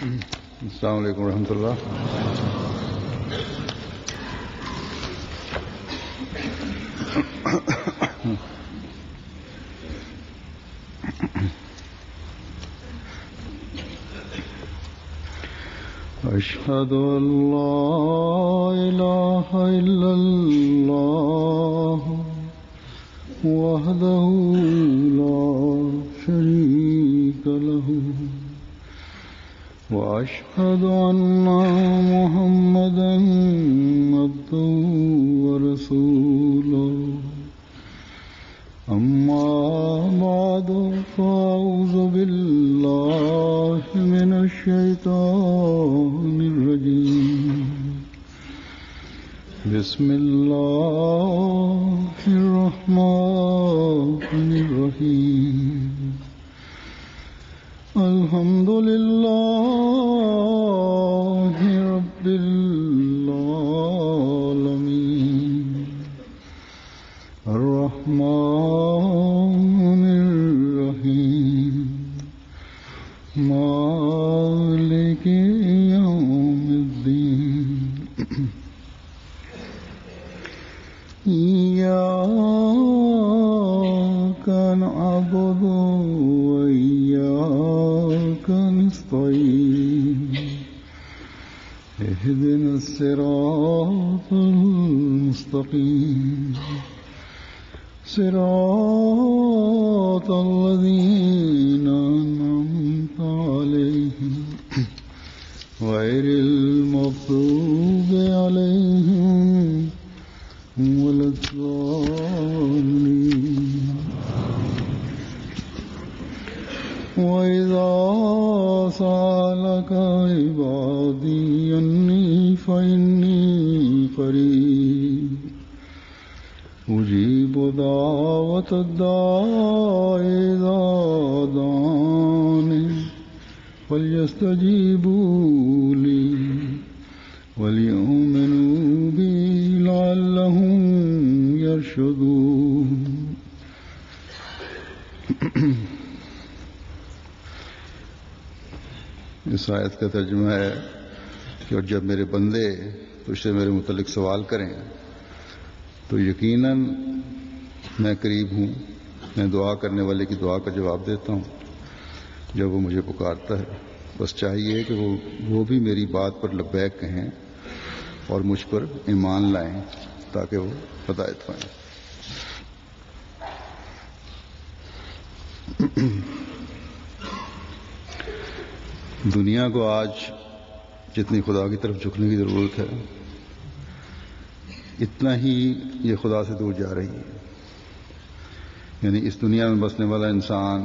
السلام علیکم ورحمۃ اللہ. اشہد ان لا الہ الا اللہ وحدہ لا شریک لہ واشهد ان محمدا عبده ورسوله اما بعد فاعوذ بالله من الشیطان الرجیم بسم اللہ الرحمن الرحیم الحمد للہ رب العالمین الرحمن الرحیم مالک یوم الدین ایاک نعبد وإياك نستعين اهدنا الصراط المستقيم صراط الذين أنعمت عليهم غير المغضوب عليهم ولا الضالين. وَإِذَا سَأَلَكَ عِبَادِي أَنِّي فَإِنِّي قَرِيبٌ أُجِيبُ دَعْوَةَ الدَّاعِ إِذَا دَعَانِ فَلْيَسْتَجِيبُوا لِي وَلْيُؤْمِنُوا بِي لَعَلَّهُمْ يَرْشُدُونَ. اس آیت کا ترجمہ ہے کہ اور جب میرے بندے تجھ سے میرے متعلق سوال کریں تو یقیناً میں قریب ہوں، میں دعا کرنے والے کی دعا کا جواب دیتا ہوں جب وہ مجھے پکارتا ہے. بس چاہیے کہ وہ بھی میری بات پر لبیک کہیں اور مجھ پر ایمان لائیں تاکہ وہ ہدایت پائیں. دنیا کو آج جتنی خدا کی طرف جھکنے کی ضرورت ہے اتنا ہی یہ خدا سے دور جا رہی ہے. یعنی اس دنیا میں بسنے والا انسان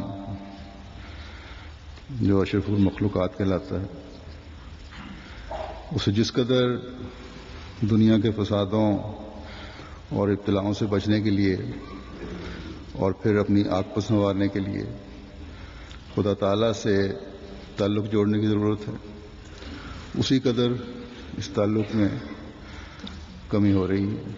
جو اشرف المخلوقات کہلاتا ہے، اسے جس قدر دنیا کے فسادوں اور ابتلاؤں سے بچنے کے لیے اور پھر اپنی آگ پر سنوارنے کے لیے خدا تعالیٰ سے تعلق جوڑنے کی ضرورت ہے، اسی قدر اس تعلق میں کمی ہو رہی ہے.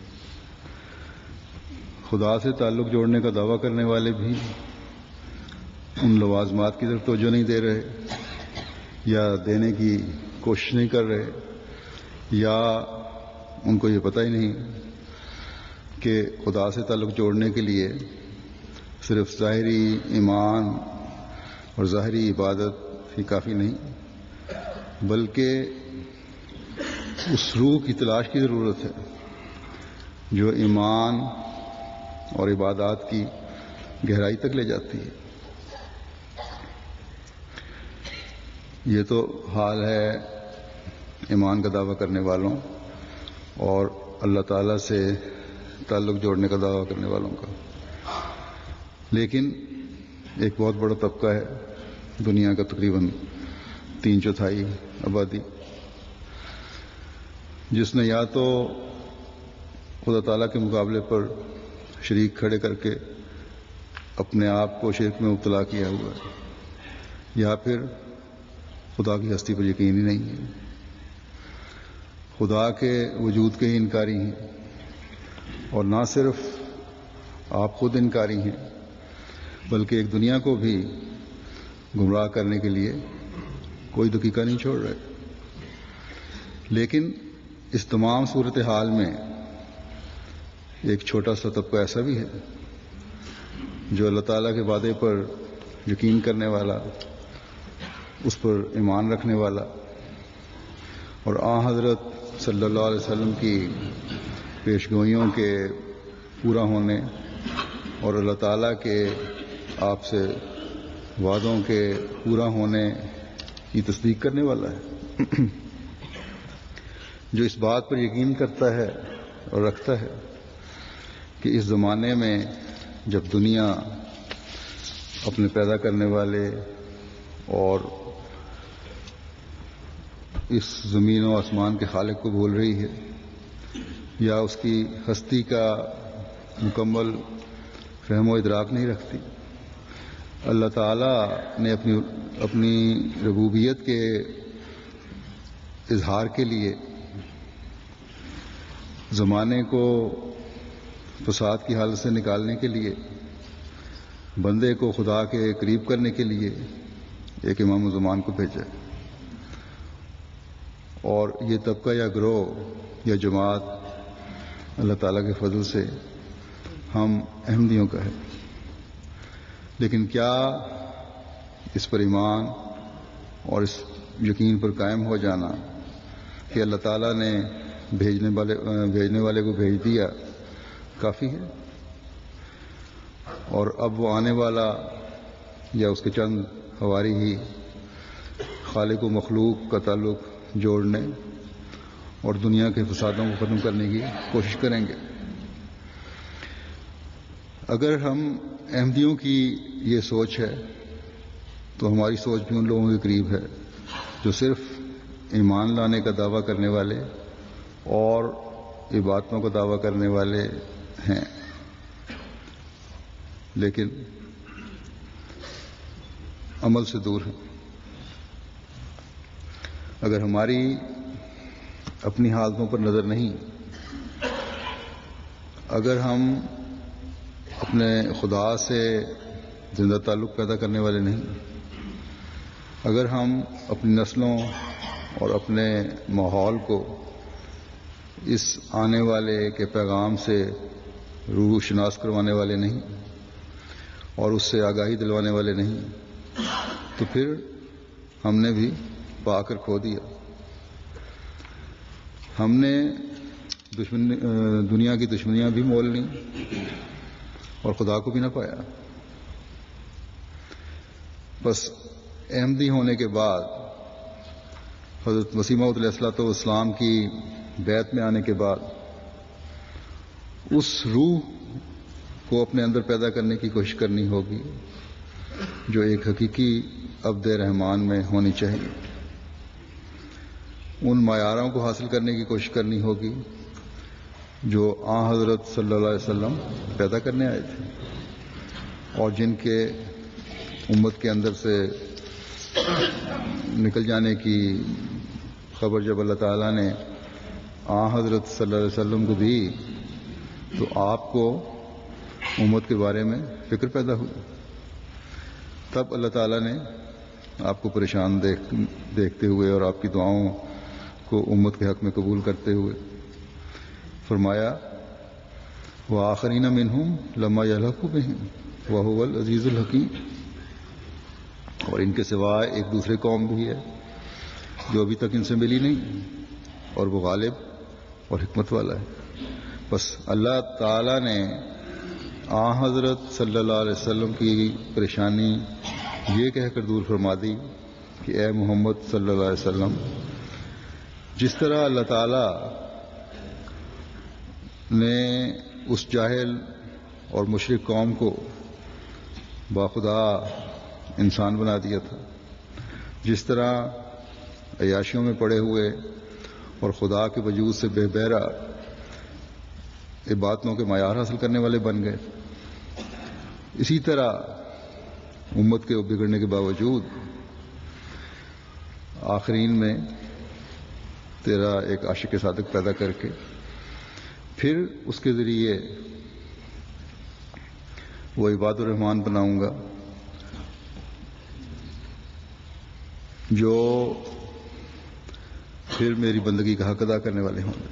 خدا سے تعلق جوڑنے کا دعویٰ کرنے والے بھی ان لوازمات کی طرف توجہ نہیں دے رہے یا دینے کی کوشش نہیں کر رہے، یا ان کو یہ پتہ ہی نہیں کہ خدا سے تعلق جوڑنے کے لیے صرف ظاہری ایمان اور ظاہری عبادت ہی کافی نہیں، بلکہ اس روح کی تلاش کی ضرورت ہے جو ایمان اور عبادات کی گہرائی تک لے جاتی ہے. یہ تو حال ہے ایمان کا دعویٰ کرنے والوں اور اللہ تعالیٰ سے تعلق جوڑنے کا دعویٰ کرنے والوں کا. لیکن ایک بہت بڑا طبقہ ہے دنیا کا، تقریباً 3/4 آبادی، جس نے یا تو خدا تعالیٰ کے مقابلے پر شریک کھڑے کر کے اپنے آپ کو شرک میں مبتلا کیا ہوا ہے، یا پھر خدا کی ہستی پر یقین ہی نہیں ہے، خدا کے وجود کے ہی انکاری ہیں. اور نہ صرف آپ خود انکاری ہیں بلکہ ایک دنیا کو بھی گمراہ کرنے کے لیے کوئی دقیقہ نہیں چھوڑ رہے. لیکن اس تمام صورتحال میں ایک چھوٹا سا طبقہ ایسا بھی ہے جو اللہ تعالیٰ کے وعدے پر یقین کرنے والا، اس پر ایمان رکھنے والا، اور حضرت صلی اللہ علیہ وسلم کی پیشگوئیوں کے پورا ہونے اور اللہ تعالیٰ کے آپ سے وعدوں کے پورا ہونے کی تصدیق کرنے والا ہے، جو اس بات پر یقین کرتا ہے اور رکھتا ہے کہ اس زمانے میں جب دنیا اپنے پیدا کرنے والے اور اس زمین و آسمان کے خالق کو بھول رہی ہے یا اس کی ہستی کا مکمل فہم و ادراک نہیں رکھتی، اللہ تعالیٰ نے اپنی ربوبیت کے اظہار کے لیے زمانے کو فساد کی حالت سے نکالنے کے لیے، بندے کو خدا کے قریب کرنے کے لیے ایک امام الزمان کو بھیجا، اور یہ طبقہ یا گروہ یا جماعت اللہ تعالیٰ کے فضل سے ہم احمدیوں کا ہے. لیکن کیا اس پر ایمان اور اس یقین پر قائم ہو جانا کہ اللہ تعالیٰ نے بھیجنے والے کو بھیج دیا کافی ہے، اور اب وہ آنے والا یا اس کے چند حواری ہی خالق و مخلوق کا تعلق جوڑنے اور دنیا کے فسادوں کو ختم کرنے کی کوشش کریں گے؟ اگر ہم احمدیوں کی یہ سوچ ہے تو ہماری سوچ بھی ان لوگوں کے قریب ہے جو صرف ایمان لانے کا دعویٰ کرنے والے اور عبادتوں کا دعویٰ کرنے والے ہیں، لیکن عمل سے دور ہیں. اگر ہماری اپنی حالتوں پر نظر نہیں، اگر ہم اپنے خدا سے زندہ تعلق پیدا کرنے والے نہیں، اگر ہم اپنی نسلوں اور اپنے ماحول کو اس آنے والے کے پیغام سے روح شناس کروانے والے نہیں اور اس سے آگاہی دلوانے والے نہیں، تو پھر ہم نے بھی پا کر کھو دیا. ہم نے دنیا کی دشمنیاں بھی مول لیں اور خدا کو بھی نہ پایا. بس احمدی ہونے کے بعد، حضرت مسیح موعود علیہ الصلوۃ والسلام کی بیعت میں آنے کے بعد، اس روح کو اپنے اندر پیدا کرنے کی کوشش کرنی ہوگی جو ایک حقیقی عبد رحمان میں ہونی چاہیے. ان معیاروں کو حاصل کرنے کی کوشش کرنی ہوگی جو حضرت صلی اللہ علیہ وسلم پیدا کرنے آئے تھے اور جن کے امت کے اندر سے نکل جانے کی خبر جب اللہ تعالیٰ نے حضرت صلی اللہ علیہ وسلم کو دی تو آپ کو امت کے بارے میں فکر پیدا ہوئی. تب اللہ تعالیٰ نے آپ کو پریشان دیکھتے ہوئے اور آپ کی دعاؤں کو امت کے حق میں قبول کرتے ہوئے فرمایا وآخرین منہم لما یلحقوا بہم وہو العزیز الحکیم. اور ان کے سوائے ایک دوسرے قوم بھی ہے جو ابھی تک ان سے ملی نہیں اور وہ غالب اور حکمت والا ہے. بس اللہ تعالیٰ نے حضرت صلی اللہ علیہ وسلم کی پریشانی یہ کہہ کر دور فرما دی کہ اے محمد صلی اللہ علیہ وسلم، جس طرح اللہ تعالیٰ نے اس جاہل اور مشرک قوم کو باخدا انسان بنا دیا تھا، جس طرح عیاشیوں میں پڑے ہوئے اور خدا کے وجود سے بے بہرا عبادتوں کے معیار حاصل کرنے والے بن گئے، اسی طرح امت کے بگڑنے کے باوجود آخرین میں تیرا ایک عاشق صادق پیدا کر کے پھر اس کے ذریعے وہ عباد الرحمان بناؤں گا جو پھر میری بندگی کا حق ادا کرنے والے ہوں گے۔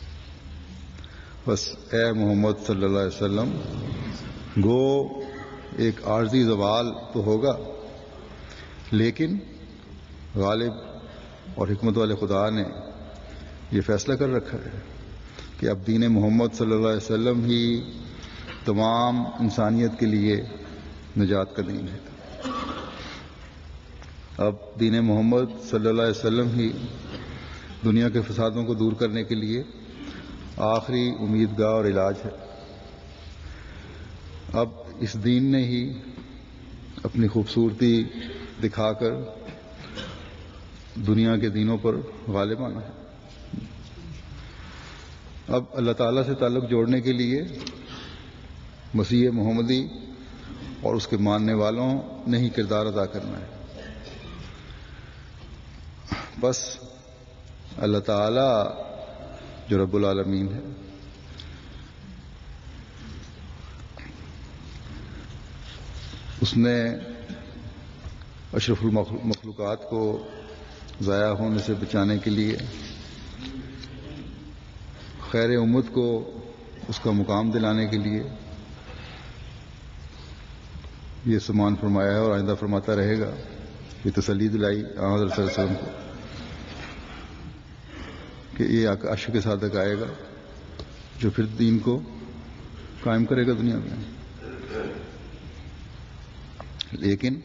بس اے محمد صلی اللہ علیہ وسلم، گو ایک عارضی زوال تو ہوگا، لیکن غالب اور حکمت والے خدا نے یہ فیصلہ کر رکھا ہے کہ اب دین محمد صلی اللہ علیہ وسلم ہی تمام انسانیت کے لیے نجات کا دین ہے۔ اب دین محمد صلی اللہ علیہ وسلم ہی دنیا کے فسادوں کو دور کرنے کے لیے آخری امیدگاہ اور علاج ہے۔ اب اس دین نے ہی اپنی خوبصورتی دکھا کر دنیا کے دینوں پر غالب آنا ہے۔ اب اللہ تعالیٰ سے تعلق جوڑنے کے لیے مسیح محمدی اور اس کے ماننے والوں نے ہی کردار ادا کرنا ہے۔ بس اللہ تعالیٰ جو رب العالمین ہے، اس نے اشرف المخلوقات کو ضائع ہونے سے بچانے کے لیے خیر امت کو اس کا مقام دلانے کے لیے یہ سامان فرمایا ہے اور آئندہ فرماتا رہے گا۔ یہ تسلی دلائی حضرت صلی اللہ علیہ وسلم کو کہ یہ عرش کے صادق آئے گا جو پھر دین کو قائم کرے گا دنیا میں۔ لیکن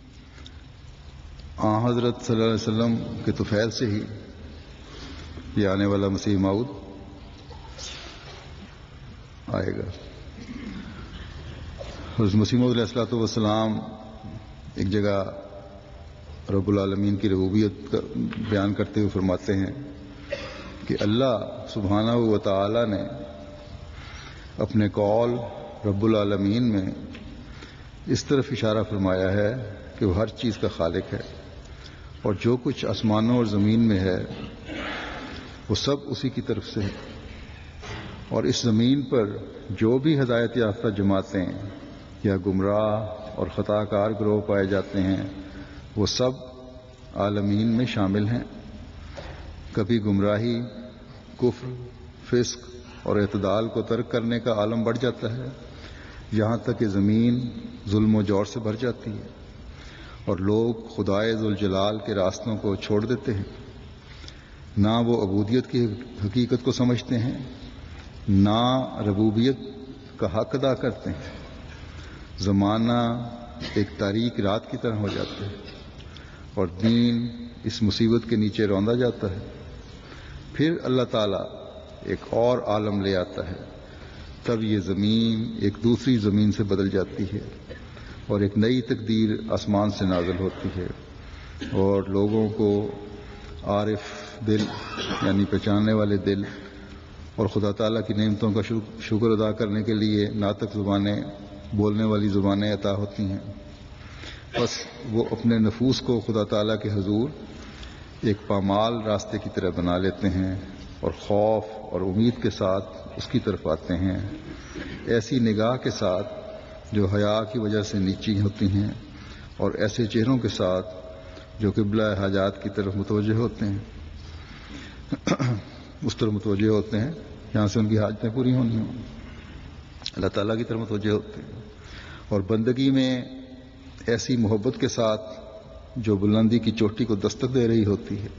حضرت صلی اللہ علیہ وسلم کے طفیل سے ہی یہ آنے والا مسیح موعود آئے گا۔ حضرت مسیح موعود علیہ الصلوۃ والسلام ایک جگہ رب العالمین کی ربوبیت کا بیان کرتے ہوئے فرماتے ہیں کہ اللہ سبحانہ و تعالی نے اپنے قول رب العالمین میں اس طرف اشارہ فرمایا ہے کہ وہ ہر چیز کا خالق ہے، اور جو کچھ آسمانوں اور زمین میں ہے وہ سب اسی کی طرف سے ہے، اور اس زمین پر جو بھی ہدایت یافتہ جماعتیں یا گمراہ اور خطا کار گروہ پائے جاتے ہیں وہ سب عالمین میں شامل ہیں۔ کبھی گمراہی، کفر، فسق اور اعتدال کو ترک کرنے کا عالم بڑھ جاتا ہے، یہاں تک کہ زمین ظلم و جور سے بھر جاتی ہے اور لوگ خدائے ذوالجلال کے راستوں کو چھوڑ دیتے ہیں۔ نہ وہ عبودیت کی حقیقت کو سمجھتے ہیں، نہ ربوبیت کا حق ادا کرتے ہیں۔ زمانہ ایک تاریک رات کی طرح ہو جاتا ہے اور دین اس مصیبت کے نیچے روندا جاتا ہے۔ پھر اللہ تعالیٰ ایک اور عالم لے آتا ہے، تب یہ زمین ایک دوسری زمین سے بدل جاتی ہے اور ایک نئی تقدیر آسمان سے نازل ہوتی ہے، اور لوگوں کو عارف دل یعنی پہچاننے والے دل اور خدا تعالیٰ کی نعمتوں کا شکر ادا کرنے کے لیے ناطق زبانیں، بولنے والی زبانیں عطا ہوتی ہیں۔ بس وہ اپنے نفوس کو خدا تعالیٰ کے حضور ایک پامال راستے کی طرح بنا لیتے ہیں اور خوف اور امید کے ساتھ اس کی طرف آتے ہیں، ایسی نگاہ کے ساتھ جو حیا کی وجہ سے نیچی ہوتی ہیں، اور ایسے چہروں کے ساتھ جو قبلہ حاجات کی طرف متوجہ ہوتے ہیں، اس طرف متوجہ ہوتے ہیں جہاں سے ان کی حاجتیں پوری ہونی ہوں، اللہ تعالیٰ کی طرف متوجہ ہوتے ہیں، اور بندگی میں ایسی محبت کے ساتھ جو بلندی کی چوٹی کو دستک دے رہی ہوتی ہے۔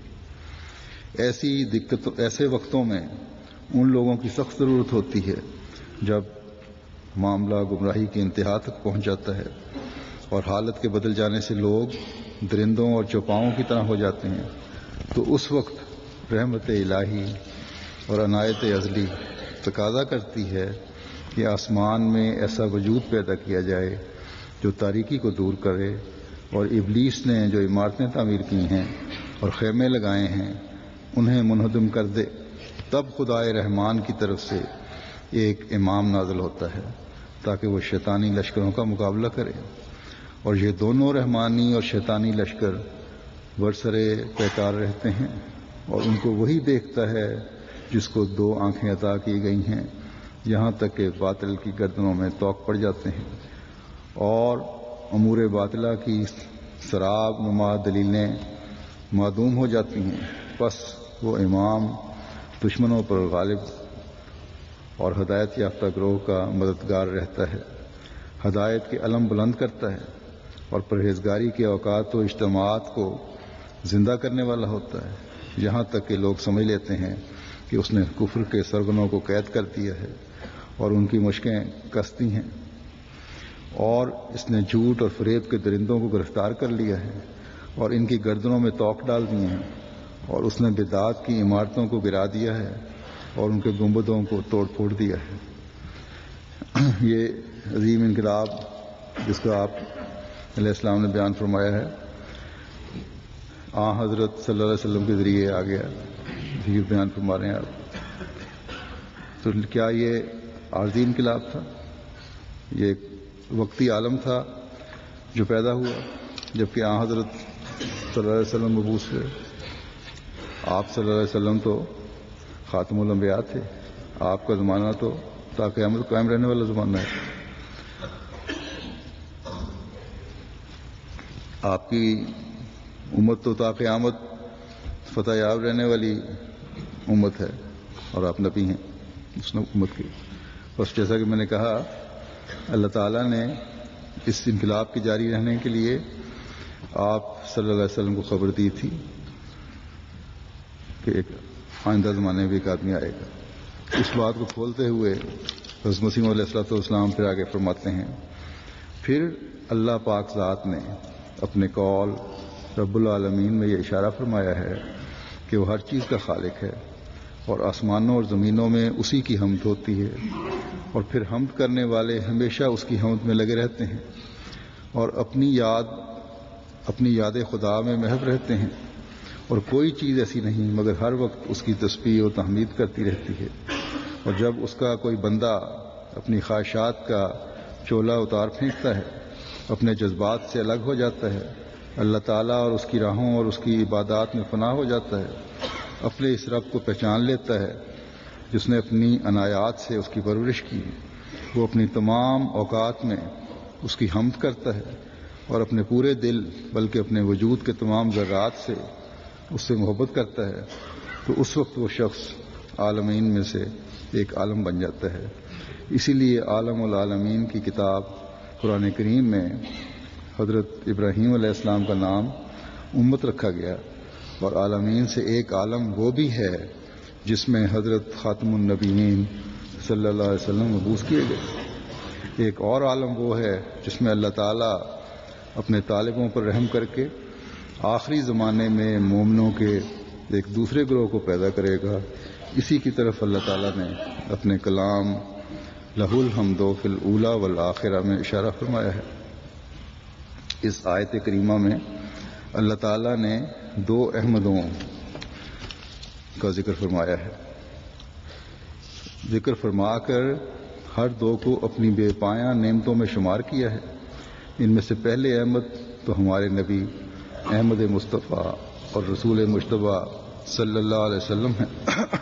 ایسے وقتوں میں ان لوگوں کی سخت ضرورت ہوتی ہے جب معاملہ گمراہی کی انتہا تک پہنچ جاتا ہے اور حالت کے بدل جانے سے لوگ درندوں اور چوپاؤں کی طرح ہو جاتے ہیں، تو اس وقت رحمت الہی اور عنایت ازلی تقاضا کرتی ہے کہ آسمان میں ایسا وجود پیدا کیا جائے جو تاریکی کو دور کرے، اور ابلیس نے جو عمارتیں تعمیر کی ہیں اور خیمے لگائے ہیں انہیں منہدم کر دے۔ تب خدائے رحمان کی طرف سے ایک امام نازل ہوتا ہے تاکہ وہ شیطانی لشکروں کا مقابلہ کرے، اور یہ دونوں رحمانی اور شیطانی لشکر برسرے پیکار رہتے ہیں، اور ان کو وہی دیکھتا ہے جس کو دو آنکھیں عطا کی گئی ہیں، یہاں تک کہ باطل کی گردنوں میں توق پڑ جاتے ہیں، اور امور باطلہ کی سراب نما دلیلیں معدوم ہو جاتی ہیں، پس وہ امام دشمنوں پر غالب اور ہدایت یافتہ گروہ کا مددگار رہتا ہے، ہدایت کے علم بلند کرتا ہے اور پرہیزگاری کے اوقات و اجتماعات کو زندہ کرنے والا ہوتا ہے، یہاں تک کہ لوگ سمجھ لیتے ہیں کہ اس نے کفر کے سرغنوں کو قید کر دیا ہے اور ان کی مشقیں کستی ہیں، اور اس نے جھوٹ اور فریب کے درندوں کو گرفتار کر لیا ہے اور ان کی گردنوں میں توق ڈال دیے ہیں، اور اس نے بدعات کی عمارتوں کو گرا دیا ہے اور ان کے گنبدوں کو توڑ پھوڑ دیا ہے۔ یہ عظیم انقلاب جس کا آپ علیہ السلام نے بیان فرمایا ہے، حضرت صلی اللہ علیہ وسلم کے ذریعے آ گیا، یہ بیان فرما رہے ہیں آپ، تو کیا یہ عارضی انقلاب تھا؟ یہ ایک وقتی عالم تھا جو پیدا ہوا، جبکہ حضرت صلی اللہ علیہ وسلم مبعوث ہوئے۔ آپ صلی اللہ علیہ وسلم تو خاتم الانبیاء تھے، آپ کا زمانہ تو تا قیامت قائم رہنے والا زمانہ ہے۔ آپ کی امت تو تا قیامت فتح یاب رہنے والی امت ہے، اور آپ نبی ہیں اس امت کی۔ بس جیسا کہ میں نے کہا، اللہ تعالیٰ نے اس انقلاب کے جاری رہنے کے لیے آپ صلی اللہ علیہ وسلم کو خبر دی تھی کہ ایک آئندہ زمانے میں ایک آدمی آئے گا۔ اس بات کو کھولتے ہوئے حضرت مسیح علیہ الصلوۃ والسلام پھر آگے فرماتے ہیں، پھر اللہ پاک ذات نے اپنے قول رب العالمین میں یہ اشارہ فرمایا ہے کہ وہ ہر چیز کا خالق ہے، اور آسمانوں اور زمینوں میں اسی کی حمد ہوتی ہے، اور پھر حمد کرنے والے ہمیشہ اس کی حمد میں لگے رہتے ہیں اور اپنی یاد خدا میں محو رہتے ہیں، اور کوئی چیز ایسی نہیں مگر ہر وقت اس کی تسبیح و تحمید کرتی رہتی ہے۔ اور جب اس کا کوئی بندہ اپنی خواہشات کا چولہ اتار پھینکتا ہے، اپنے جذبات سے الگ ہو جاتا ہے، اللہ تعالیٰ اور اس کی راہوں اور اس کی عبادات میں فنا ہو جاتا ہے، اپنے اس رب کو پہچان لیتا ہے جس نے اپنی عنایات سے اس کی پرورش کی، وہ اپنی تمام اوقات میں اس کی حمد کرتا ہے اور اپنے پورے دل بلکہ اپنے وجود کے تمام ذرات سے اس سے محبت کرتا ہے، تو اس وقت وہ شخص عالمین میں سے ایک عالم بن جاتا ہے۔ اسی لیے عالم العالمین کی کتاب قرآن کریم میں حضرت ابراہیم علیہ السلام کا نام امت رکھا گیا، اور عالمین سے ایک عالم وہ بھی ہے جس میں حضرت خاتم النبیین صلی اللہ علیہ وسلم مبعوث کیے گئے۔ ایک اور عالم وہ ہے جس میں اللہ تعالیٰ اپنے طالبوں پر رحم کر کے آخری زمانے میں مومنوں کے ایک دوسرے گروہ کو پیدا کرے گا۔ اسی کی طرف اللہ تعالیٰ نے اپنے کلام لہ الحمد فی الاولی والآخرہ میں اشارہ فرمایا ہے۔ اس آیت کریمہ میں اللہ تعالیٰ نے دو احمدوں کا ذکر فرمایا ہے، ذکر فرما کر ہر دو کو اپنی بے پایاں نعمتوں میں شمار کیا ہے۔ ان میں سے پہلے احمد تو ہمارے نبی احمد مصطفیٰ اور رسول مجتبیٰ صلی اللہ علیہ وسلم ہے،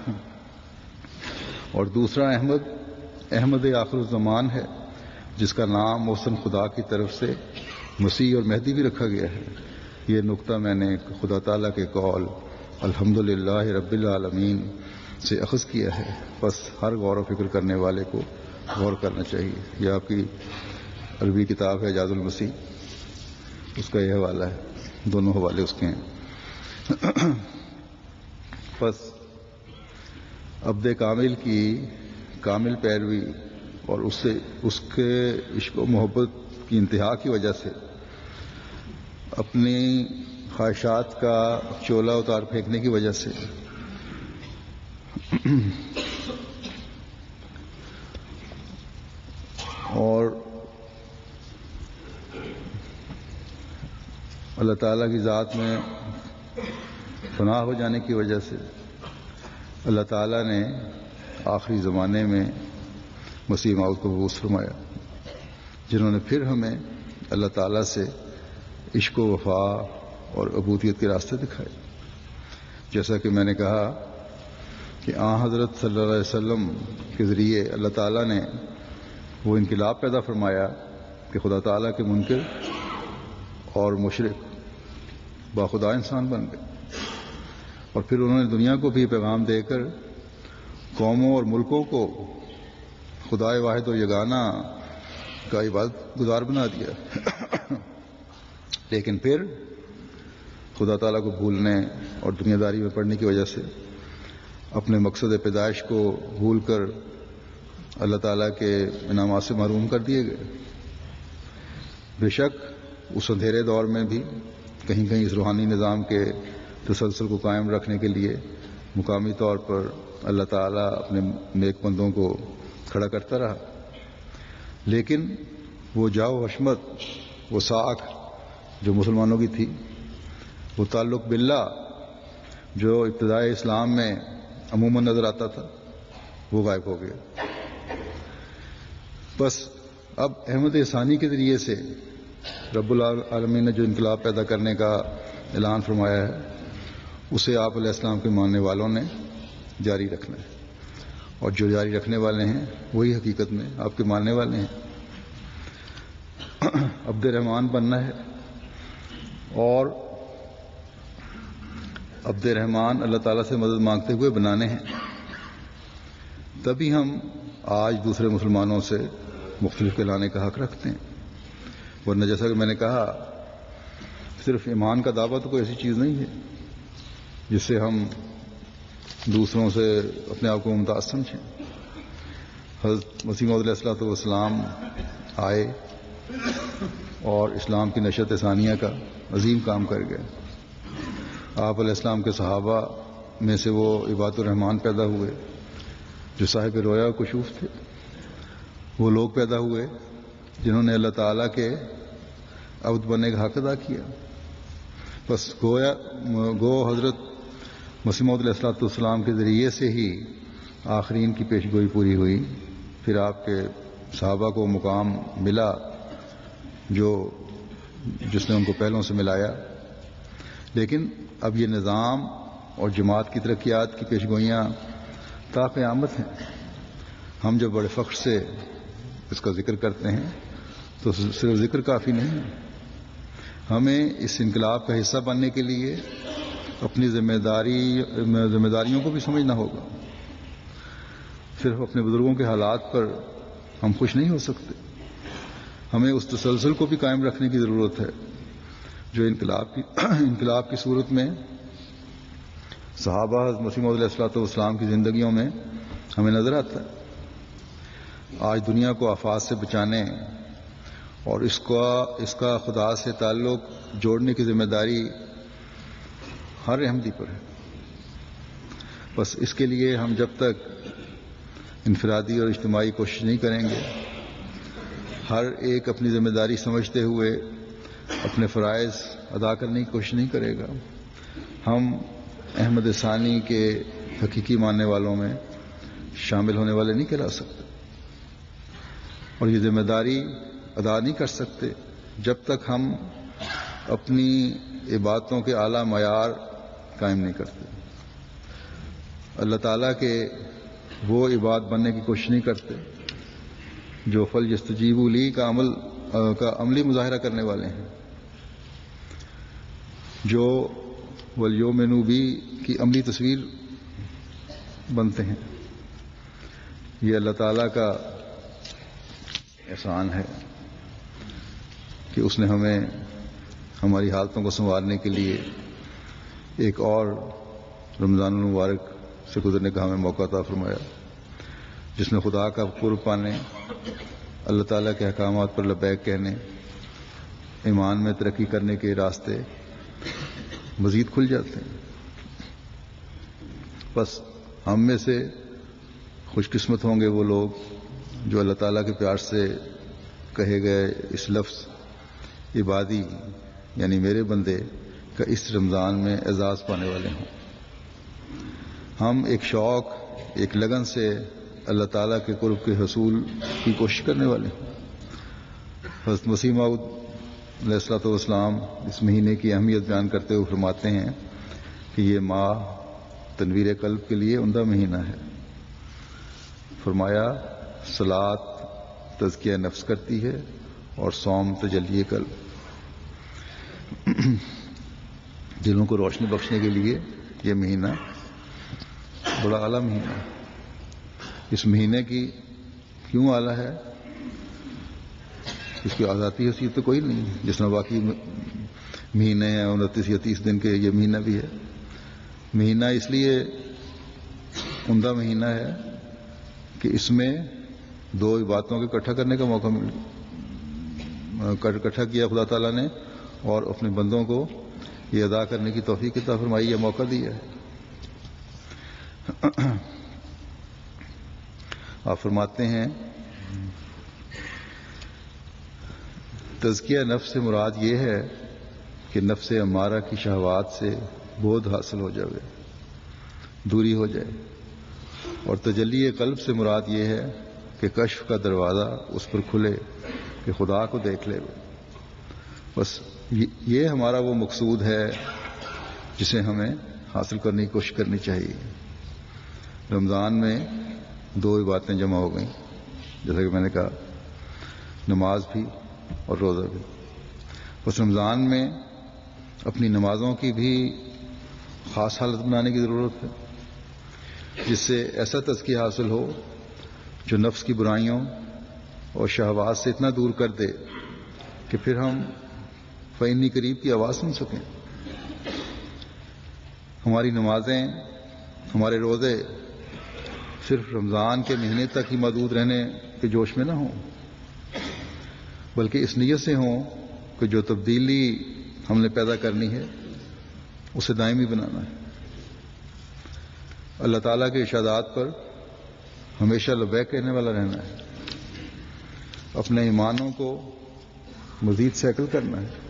اور دوسرا احمد آخر الزمان ہے، جس کا نام محسن خدا کی طرف سے مسیح اور مہدی بھی رکھا گیا ہے۔ یہ نقطہ میں نے خدا تعالیٰ کے قول الحمدللہ رب العالمین سے اخذ کیا ہے، بس ہر غور و فکر کرنے والے کو غور کرنا چاہیے۔ یہ آپ کی عربی کتاب ہے اعجاز المسیح، اس کا یہ حوالہ ہے، دونوں حوالے اس کے ہیں۔ بس عبد کامل کی کامل پیروی اور اس کے عشق و محبت کی انتہا کی وجہ سے اپنی خواہشات کا چولہ اتار پھینکنے کی وجہ سے اور اللہ تعالیٰ کی ذات میں فنا ہو جانے کی وجہ سے اللہ تعالیٰ نے آخری زمانے میں مسیح موعود کو مبعوث فرمایا، جنہوں نے پھر ہمیں اللہ تعالیٰ سے عشق و وفا اور عبودیت کے راستے دکھائے۔ جیسا کہ میں نے کہا کہ حضرت صلی اللہ علیہ وسلم کے ذریعے اللہ تعالیٰ نے وہ انقلاب پیدا فرمایا کہ خدا تعالیٰ کے منکر اور مشرک باخدا انسان بن گئے۔ اور پھر انہوں نے دنیا کو بھی پیغام دے کر قوموں اور ملکوں کو خدائے واحد و یگانہ کا عبادت گزار بنا دیا. لیکن پھر خدا تعالیٰ کو بھولنے اور دنیا داری میں پڑنے کی وجہ سے اپنے مقصد پیدائش کو بھول کر اللہ تعالیٰ کے انعامات سے محروم کر دیے گئے. بے شک اس اندھیرے دور میں بھی کہیں کہیں اس روحانی نظام کے تسلسل کو قائم رکھنے کے لیے مقامی طور پر اللہ تعالیٰ اپنے نیک بندوں کو کھڑا کرتا رہا. لیکن وہ جاؤ حشمت، وہ ساکھ جو مسلمانوں کی تھی، وہ تعلق باللہ جو ابتدائے اسلام میں عموماً نظر آتا تھا، وہ غائب ہو گیا. بس اب احمد ثانی کے ذریعے سے رب العالمین نے جو انقلاب پیدا کرنے کا اعلان فرمایا ہے، اسے آپ علیہ السلام کے ماننے والوں نے جاری رکھنا ہے. اور جو جاری رکھنے والے ہیں وہی حقیقت میں آپ کے ماننے والے ہیں. عبد الرحمن بننا ہے، اور عبد الرحمن اللہ تعالیٰ سے مدد مانگتے ہوئے بنانے ہیں. تبھی ہم آج دوسرے مسلمانوں سے مختلف کہلانے کا حق رکھتے ہیں. ورنہ جیسا کہ میں نے کہا، صرف ایمان کا دعویٰ تو کوئی ایسی چیز نہیں ہے جس سے ہم دوسروں سے اپنے آپ کو ممتاز سمجھیں. حضرت مسیح موعود علیہ السلام آئے اور اسلام کی نشت ثانیہ کا عظیم کام کر گئے. آپ علیہ السلام کے صحابہ میں سے وہ عباد الرحمن پیدا ہوئے جو صاحب رویا و کشوف تھے. وہ لوگ پیدا ہوئے جنہوں نے اللہ تعالیٰ کے عبد بننے کا حق ادا کیا. بس گو حضرت مسیح موعود علیہ السلام کے ذریعے سے ہی آخرین کی پیش گوئی پوری ہوئی. پھر آپ کے صحابہ کو مقام ملا جس نے ان کو پہلوں سے ملایا. لیکن اب یہ نظام اور جماعت کی ترقیات کی پیش گوئیاں تا قیامت ہیں. ہم جب بڑے فخر سے اس کا ذکر کرتے ہیں تو صرف ذکر کافی نہیں ہے. ہمیں اس انقلاب کا حصہ بننے کے لیے اپنی ذمہ داریوں کو بھی سمجھنا ہوگا. صرف اپنے بزرگوں کے حالات پر ہم خوش نہیں ہو سکتے. ہمیں اس تسلسل کو بھی قائم رکھنے کی ضرورت ہے جو انقلاب کی صورت میں صحابہ حضرت مسیح موعود علیہ السلام کی زندگیوں میں ہمیں نظر آتا ہے. آج دنیا کو آفات سے بچانے اور اس کا خدا سے تعلق جوڑنے کی ذمہ داری ہر احمدی پر ہے. بس اس کے لیے ہم جب تک انفرادی اور اجتماعی کوشش نہیں کریں گے، ہر ایک اپنی ذمہ داری سمجھتے ہوئے اپنے فرائض ادا کرنے کی کوشش نہیں کرے گا، ہم احمد ثانی کے حقیقی ماننے والوں میں شامل ہونے والے نہیں کہلا سکتے. اور یہ ذمہ داری ادا نہیں کر سکتے جب تک ہم اپنی عبادتوں کے اعلیٰ معیار قائم نہیں کرتے. اللہ تعالیٰ کے وہ عباد بننے کی کوشش نہیں کرتے جو فل یستجیبوا لی کا عملی مظاہرہ کرنے والے ہیں، جو ولیؤمنوا بی کی عملی تصویر بنتے ہیں. یہ اللہ تعالیٰ کا احسان ہے کہ اس نے ہمیں ہماری حالتوں کو سنوارنے کے لیے ایک اور رمضان المبارک سے گزرنے کا ہمیں موقع عطا فرمایا، جس میں خدا کا قرب پانے، اللہ تعالیٰ کے احکامات پر لبیک کہنے، ایمان میں ترقی کرنے کے راستے مزید کھل جاتے ہیں. بس ہم میں سے خوش قسمت ہوں گے وہ لوگ جو اللہ تعالیٰ کے پیار سے کہے گئے اس لفظ عبادی یعنی میرے بندے کا اس رمضان میں اعزاز پانے والے ہوں. ہم ایک شوق، ایک لگن سے اللہ تعالیٰ کے قرب کے حصول کی کوشش کرنے والے ہیں. حضرت مسیح موعود علیہ السلام اس مہینے کی اہمیت بیان کرتے ہوئے فرماتے ہیں کہ یہ ماہ تنویر قلب کے لیے عمدہ مہینہ ہے. فرمایا صلاۃ تزکیہ نفس کرتی ہے اور صوم تجلی قلب. دلوں کو روشنی بخشنے کے لیے یہ مہینہ بڑا اعلیٰ مہینہ ہے. اس مہینے کی کیوں اعلیٰ ہے؟ اس کی ذاتی حیثیت تو کوئی نہیں، جس طرح باقی مہینے ہیں 29 یا 30 دن کے، یہ مہینہ بھی ہے. مہینہ اس لیے عمدہ مہینہ ہے کہ اس میں دو باتوں کو اکٹھا کرنے کا موقع اکٹھا کیا خدا تعالیٰ نے، اور اپنے بندوں کو یہ ادا کرنے کی توفیق عطا فرمائی، یہ موقع دیا ہے. آپ فرماتے ہیں تزکیہ نفس سے مراد یہ ہے کہ نفس امارہ کی شہوات سے بودھ حاصل ہو جائے، دوری ہو جائے. اور تجلی قلب سے مراد یہ ہے کہ کشف کا دروازہ اس پر کھلے کہ خدا کو دیکھ لے. بس یہ ہمارا وہ مقصود ہے جسے ہمیں حاصل کرنے کی کوشش کرنی چاہیے. رمضان میں دو باتیں جمع ہو گئیں، جیسا کہ میں نے کہا، نماز بھی اور روزہ بھی. بس رمضان میں اپنی نمازوں کی بھی خاص حالت بنانے کی ضرورت ہے، جس سے ایسا تزکیہ حاصل ہو جو نفس کی برائیوں اور شہوات سے اتنا دور کر دے کہ پھر ہم فإنی قریب کی آواز سن سکیں. ہماری نمازیں، ہمارے روزے صرف رمضان کے مہینے تک ہی محدود رہنے کے جوش میں نہ ہوں، بلکہ اس نیت سے ہوں کہ جو تبدیلی ہم نے پیدا کرنی ہے اسے دائمی بنانا ہے. اللہ تعالیٰ کے ارشادات پر ہمیشہ لبیک کہنے والا رہنا ہے، اپنے ایمانوں کو مزید سیکل کرنا ہے.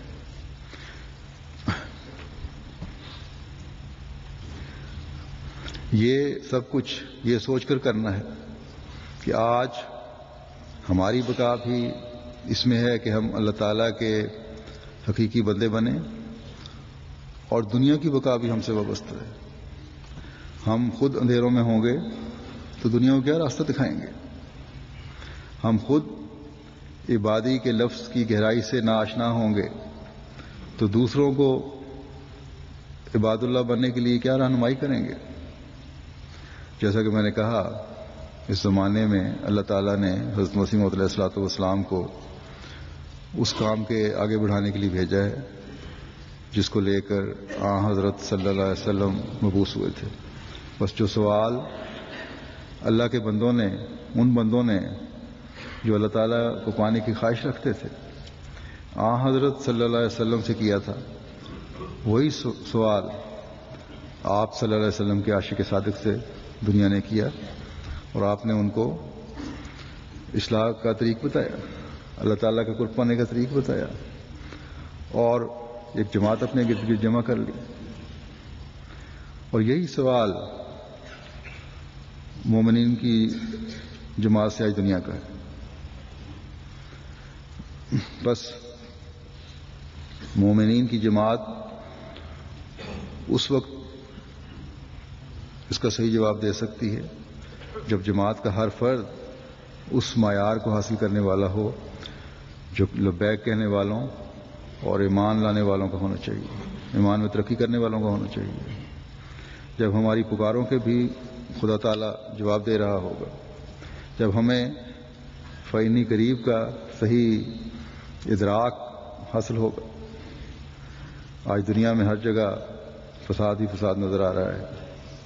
یہ سب کچھ یہ سوچ کر کرنا ہے کہ آج ہماری بقا بھی اس میں ہے کہ ہم اللہ تعالیٰ کے حقیقی بندے بنیں، اور دنیا کی بقا بھی ہم سے وابستہ ہے. ہم خود اندھیروں میں ہوں گے تو دنیا کو کیا راستہ دکھائیں گے؟ ہم خود عبادی کے لفظ کی گہرائی سے ناآشنا ہوں گے تو دوسروں کو عباد اللہ بننے کے لیے کیا رہنمائی کریں گے؟ جیسا کہ میں نے کہا، اس زمانے میں اللہ تعالیٰ نے حضرت مسیح علیہ الصلوۃ والسلام کو اس کام کے آگے بڑھانے کے لیے بھیجا ہے جس کو لے کر حضرت صلی اللہ علیہ وسلم مبعوث ہوئے تھے. بس جو سوال اللہ کے بندوں نے، ان بندوں نے جو اللہ تعالیٰ کو پانے کی خواہش رکھتے تھے، حضرت صلی اللہ علیہ وسلم سے کیا تھا، وہی سوال آپ صلی اللہ علیہ وسلم کے عاشق صادق سے دنیا نے کیا، اور آپ نے ان کو اصلاح کا طریق بتایا، اللہ تعالیٰ کا قرب پانے کا طریق بتایا، اور ایک جماعت اپنے گرد گرد جمع کر لی. اور یہی سوال مومنین کی جماعت سے آج دنیا کا ہے. بس مومنین کی جماعت اس وقت اس کا صحیح جواب دے سکتی ہے جب جماعت کا ہر فرد اس معیار کو حاصل کرنے والا ہو جو لبیک کہنے والوں اور ایمان لانے والوں کا ہونا چاہیے، ایمان میں ترقی کرنے والوں کا ہونا چاہیے. جب ہماری پکاروں کے بھی خدا تعالیٰ جواب دے رہا ہوگا، جب ہمیں فإنی قریب کا صحیح ادراک حاصل ہوگا. آج دنیا میں ہر جگہ فساد ہی فساد نظر آ رہا ہے،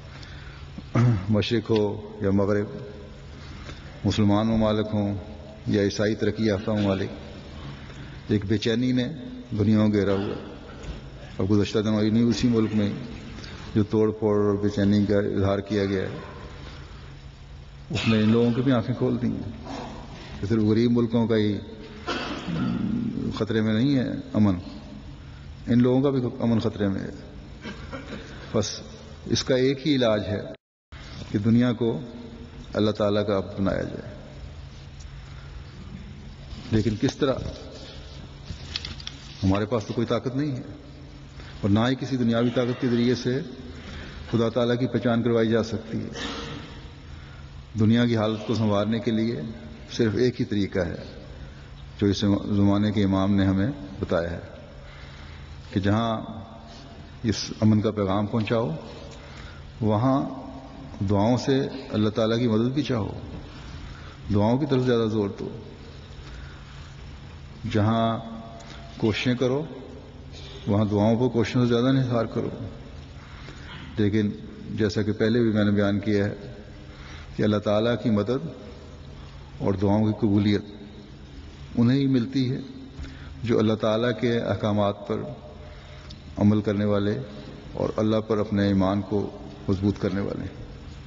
مشرق ہو یا مغرب، مسلمان ممالک ہوں یا عیسائی ترقی یافتہ ممالک. ایک بے چینی نے دنیا کو گھیرا ہوا. اب گزشتہ دنوں نہیں اسی ملک میں جو توڑ پھوڑ اور بے چینی کا اظہار کیا گیا ہے، اس نے ان لوگوں کی بھی آنکھیں کھول دی ہیں کہ صرف غریب ملکوں کا ہی خطرے میں نہیں ہے امن، ان لوگوں کا بھی امن خطرے میں ہے. بس اس کا ایک ہی علاج ہے کہ دنیا کو اللہ تعالیٰ کا عبد بنایا جائے. لیکن کس طرح؟ ہمارے پاس تو کوئی طاقت نہیں ہے، اور نہ ہی کسی دنیاوی طاقت کے ذریعے سے خدا تعالیٰ کی پہچان کروائی جا سکتی ہے. دنیا کی حالت کو سنوارنے کے لیے صرف ایک ہی طریقہ ہے جو اس زمانے کے امام نے ہمیں بتایا ہے کہ جہاں اس امن کا پیغام پہنچاؤ وہاں دعاؤں سے اللہ تعالیٰ کی مدد بھی چاہو، دعاؤں کی طرف زیادہ زور دو. جہاں کوششیں کرو وہاں دعاؤں کو کوششوں سے زیادہ انحصار کرو. لیکن جیسا کہ پہلے بھی میں نے بیان کیا ہے کہ اللہ تعالیٰ کی مدد اور دعاؤں کی قبولیت انہیں ہی ملتی ہے جو اللہ تعالیٰ کے احکامات پر عمل کرنے والے اور اللہ پر اپنے ایمان کو مضبوط کرنے والے ہیں.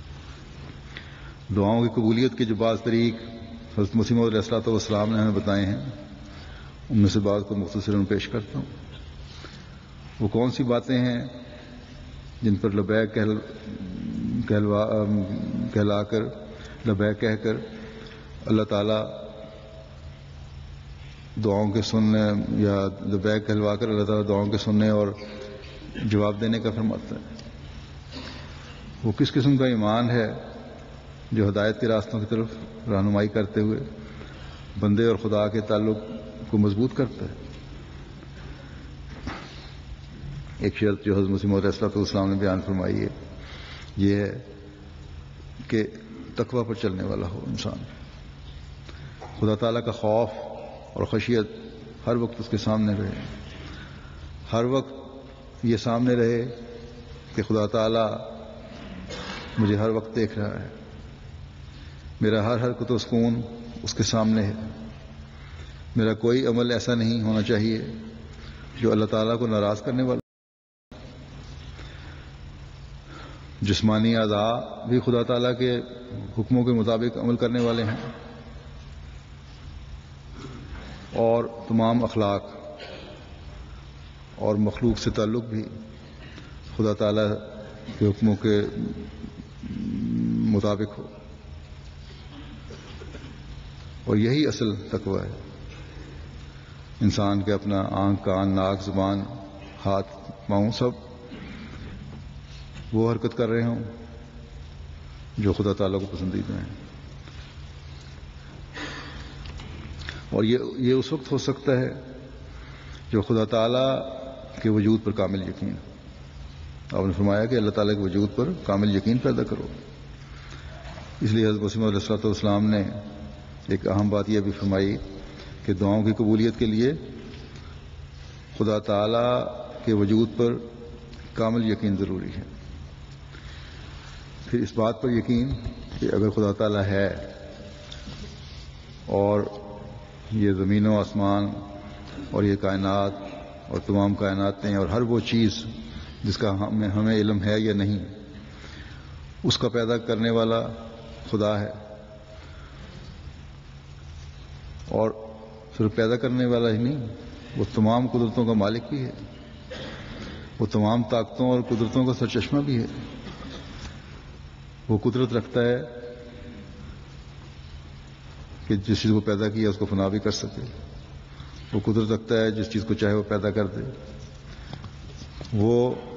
دعاؤں کی قبولیت کے جو بعض طریق حضرت مسیح موعود علیہ السلام نے ہمیں بتائے ہیں، ان میں سے بعض کو مختصراً پیش کرتا ہوں. وہ کون سی باتیں ہیں جن پر لبیک کہلا کر لبیک کہہ کر اللہ تعالیٰ دعاؤں کے سننے، یا لبیک کہلوا کر اللہ تعالیٰ دعاؤں کے سننے اور جواب دینے کا فرماتا ہے؟ وہ کس قسم کا ایمان ہے جو ہدایت کے راستوں کی طرف رہنمائی کرتے ہوئے بندے اور خدا کے تعلق کو مضبوط کرتا ہے؟ ایک شرط جو حضرت مسیح موعود علیہ السلام نے بیان فرمائی ہے یہ ہے کہ تقوی پر چلنے والا ہو انسان، خدا تعالیٰ کا خوف اور خشیت ہر وقت اس کے سامنے رہے، ہر وقت یہ سامنے رہے کہ خدا تعالیٰ مجھے ہر وقت دیکھ رہا ہے، میرا ہر حرکت و سکون اس کے سامنے ہے، میرا کوئی عمل ایسا نہیں ہونا چاہیے جو اللہ تعالیٰ کو ناراض کرنے والا. جسمانی اعضاء بھی خدا تعالیٰ کے حکموں کے مطابق عمل کرنے والے ہیں، اور تمام اخلاق اور مخلوق سے تعلق بھی خدا تعالیٰ کے حکموں کے مطابق ہو. اور یہی اصل تقویٰ ہے، انسان کے اپنا آنکھ، کان، ناک، زبان، ہاتھ، پاؤں سب وہ حرکت کر رہے ہوں جو خدا تعالیٰ کو پسندیدہ ہیں. اور یہ اس وقت ہو سکتا ہے جو خدا تعالیٰ کے وجود پر کامل یقین. آپ نے فرمایا کہ اللہ تعالیٰ کے وجود پر کامل یقین پیدا کرو. اس لیے حضرت مسیح موعود علیہ السلام نے ایک اہم بات یہ بھی فرمائی کہ دعاؤں کی قبولیت کے لیے خدا تعالیٰ کے وجود پر کامل یقین ضروری ہے. پھر اس بات پر یقین کہ اگر خدا تعالیٰ ہے اور یہ زمین و آسمان اور یہ کائنات اور تمام کائناتیں اور ہر وہ چیز جس کا ہمیں علم ہے یا نہیں، اس کا پیدا کرنے والا خدا ہے، اور صرف پیدا کرنے والا ہی نہیں، وہ تمام قدرتوں کا مالک بھی ہے، وہ تمام طاقتوں اور قدرتوں کا سرچشمہ بھی ہے. وہ قدرت رکھتا ہے کہ جس چیز کو پیدا کیا اس کو فنا بھی کر سکے، وہ قدرت رکھتا ہے جس چیز کو چاہے وہ پیدا کر دے. وہ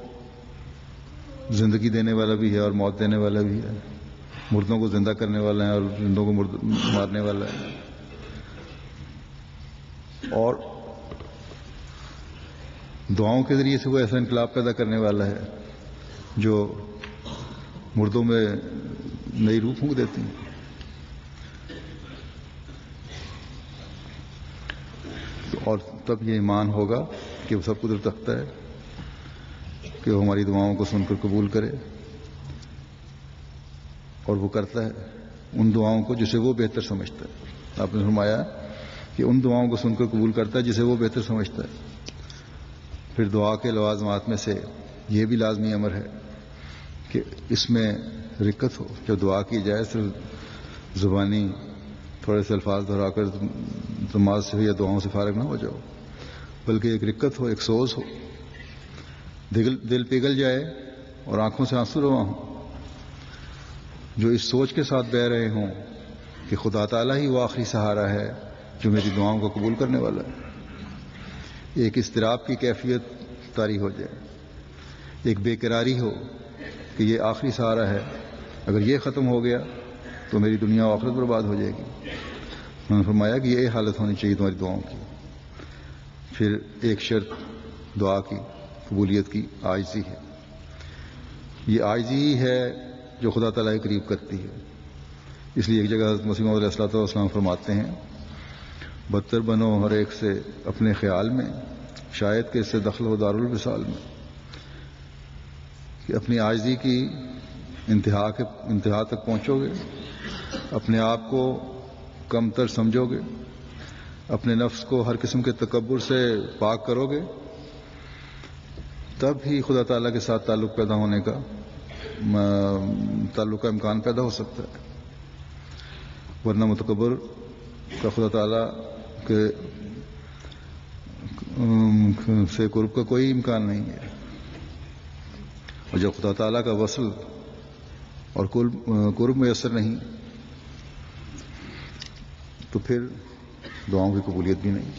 زندگی دینے والا بھی ہے اور موت دینے والا بھی ہے، مردوں کو زندہ کرنے والا ہے اور زندوں کو مارنے والا ہے. اور دعاؤں کے ذریعے سے وہ ایسا انقلاب پیدا کرنے والا ہے جو مردوں میں نئی روح پھونک دیتی ہیں. اور تب یہ ایمان ہوگا کہ وہ سب قدرت رکھتا ہے کہ وہ ہماری دعاؤں کو سن کر قبول کرے، اور وہ کرتا ہے ان دعاؤں کو جسے وہ بہتر سمجھتا ہے. آپ نے فرمایا کہ ان دعاؤں کو سن کر قبول کرتا ہے جسے وہ بہتر سمجھتا ہے. پھر دعا کے لوازمات میں سے یہ بھی لازمی امر ہے کہ اس میں رکت ہو. جب دعا کی جائے صرف زبانی تھوڑے سے الفاظ دہرا کر نماز سے یا دعاؤں سے فارغ نہ ہو جاؤ، بلکہ ایک رکت ہو، ایک سوز ہو، دل پگھل جائے اور آنکھوں سے آنسو رواں ہوں، جو اس سوچ کے ساتھ بہہ رہے ہوں کہ خدا تعالیٰ ہی وہ آخری سہارا ہے جو میری دعاؤں کو قبول کرنے والا ہے. ایک اضطراب کی کیفیت طاری ہو جائے، ایک بے قراری ہو کہ یہ آخری سہارا ہے، اگر یہ ختم ہو گیا تو میری دنیا و آخرت برباد ہو جائے گی. میں نے فرمایا کہ یہ حالت ہونی چاہیے تمہاری دعاؤں کی. پھر ایک شرط دعا کی قبولیت کی عاجزی ہے. یہ عاجزی ہی ہے جو خدا تعالیٰ کے قریب کرتی ہے. اس لیے ایک جگہ حضرت مسیح موعود علیہ الصلوۃ والسلام فرماتے ہیں بدتر بنو ہر ایک سے اپنے خیال میں، شاید کہ اس سے دخل ہو دار الوصال میں، کہ اپنی عاجزی کی انتہا تک پہنچو گے، اپنے آپ کو کم تر سمجھو گے، اپنے نفس کو ہر قسم کے تکبر سے پاک کرو گے، تب ہی خدا تعالیٰ کے ساتھ تعلق پیدا ہونے کا امکان پیدا ہو سکتا ہے. ورنہ متکبر کا خدا تعالیٰ کے سے قرب کا کوئی امکان نہیں ہے. اور جب خدا تعالیٰ کا وصل اور قرب میسر نہیں تو پھر دعاؤں کی قبولیت بھی نہیں.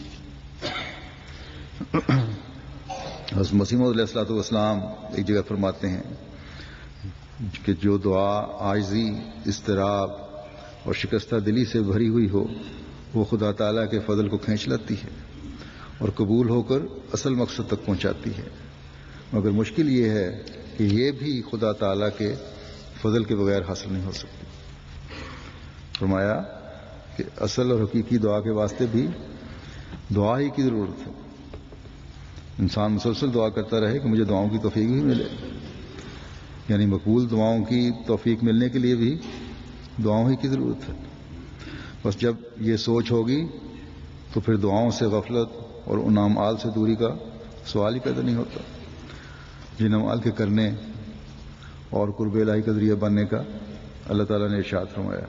حضرت مسیح موعود علیہ الصلوۃ والسلام ایک جگہ فرماتے ہیں کہ جو دعا عاجزی، اضطراب اور شکستہ دلی سے بھری ہوئی ہو وہ خدا تعالیٰ کے فضل کو کھینچ لیتی ہے اور قبول ہو کر اصل مقصد تک پہنچاتی ہے. مگر مشکل یہ ہے کہ یہ بھی خدا تعالیٰ کے فضل کے بغیر حاصل نہیں ہو سکتی. فرمایا کہ اصل اور حقیقی دعا کے واسطے بھی دعا ہی کی ضرورت ہے. انسان مسلسل دعا کرتا رہے کہ مجھے دعاؤں کی توفیق بھی ملے، یعنی مقبول دعاؤں کی توفیق ملنے کے لیے بھی دعاؤں ہی کی ضرورت ہے. بس جب یہ سوچ ہوگی تو پھر دعاؤں سے غفلت اور ان اعمال سے دوری کا سوال ہی پیدا نہیں ہوتا جن اعمال کے کرنے اور قرب الہی کا ذریعہ بننے کا اللہ تعالیٰ نے ارشاد فرمایا.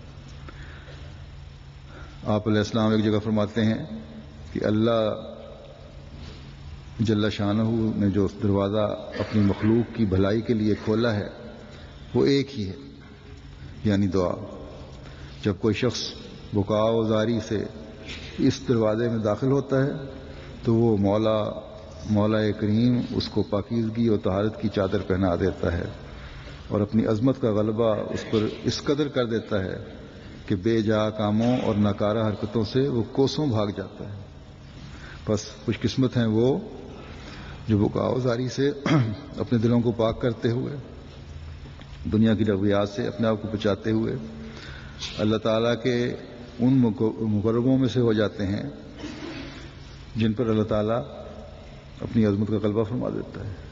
آپ علیہ السلام ایک جگہ فرماتے ہیں کہ اللہ جل شانہ نے جو دروازہ اپنی مخلوق کی بھلائی کے لیے کھولا ہے وہ ایک ہی ہے، یعنی دعا. جب کوئی شخص بکا و زاری سے اس دروازے میں داخل ہوتا ہے تو وہ مولا کریم اس کو پاکیزگی اور طہارت کی چادر پہنا دیتا ہے اور اپنی عظمت کا غلبہ اس پر اس قدر کر دیتا ہے کہ بے جا کاموں اور ناکارہ حرکتوں سے وہ کوسوں بھاگ جاتا ہے. بس خوش قسمت ہیں وہ جو بکا و زاری سے اپنے دلوں کو پاک کرتے ہوئے، دنیا کی لغویات سے اپنے آپ کو بچاتے ہوئے اللہ تعالیٰ کے ان مقربوں میں سے ہو جاتے ہیں جن پر اللہ تعالیٰ اپنی عظمت کا غلبہ فرما دیتا ہے،